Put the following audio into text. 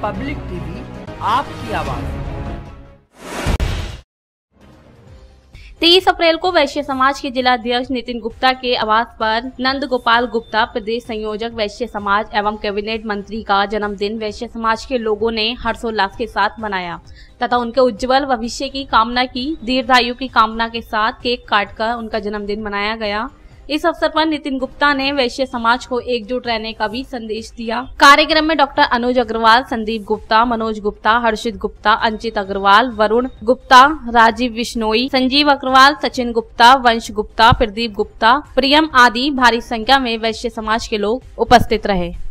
Public TV, आपकी आवाज। 23 अप्रैल को वैश्य समाज के जिला अध्यक्ष नितिन गुप्ता के आवास पर नंद गोपाल गुप्ता, प्रदेश संयोजक वैश्य समाज एवं कैबिनेट मंत्री का जन्मदिन वैश्य समाज के लोगों ने हर्षोल्लास के साथ मनाया तथा उनके उज्जवल भविष्य की कामना की। दीर्घायु की कामना के साथ केक काटकर उनका जन्मदिन मनाया गया। इस अवसर पर नितिन गुप्ता ने वैश्य समाज को एकजुट रहने का भी संदेश दिया। कार्यक्रम में डॉक्टर अनुज अग्रवाल, संदीप गुप्ता, मनोज गुप्ता, हर्षित गुप्ता, अंचित अग्रवाल, वरुण गुप्ता, राजीव बिश्नोई, संजीव अग्रवाल, सचिन गुप्ता, वंश गुप्ता, प्रदीप गुप्ता, प्रियम आदि भारी संख्या में वैश्य समाज के लोग उपस्थित रहे।